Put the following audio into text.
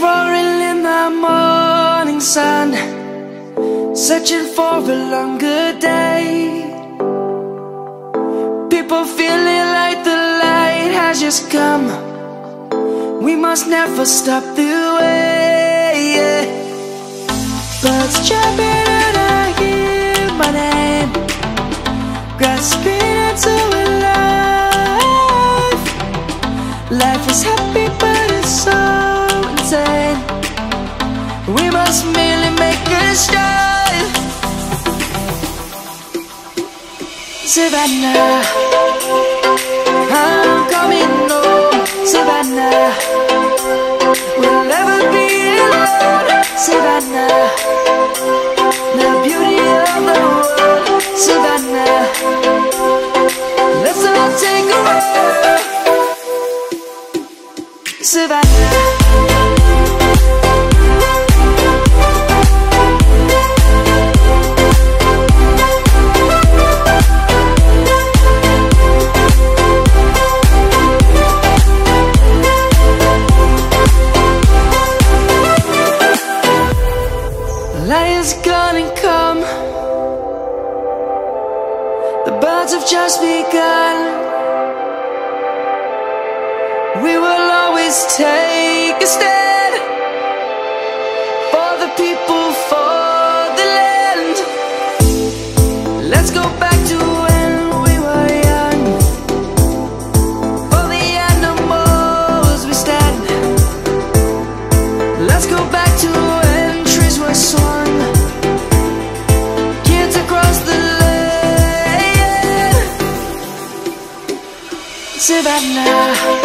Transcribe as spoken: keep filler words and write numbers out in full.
roaring in the morning sun, searching for a longer day. People feeling like the light has just come. We must never stop the way, yeah. Birds jumping and I hear my name, grasping into a life. Life is happy but it's so insane. We must merely make a start. Savannah, I'm coming home. Savannah, we'll never be alone. Savannah, the beauty of the world. Savannah, let's all take a walk. Savannah. Lion's gonna come. The birds have just begun. We will always take a stand for the people, for the land. Let's go back to when we were young. For the animals we stand. Let's go back to when trees were swung. Kids across the land. Savannah.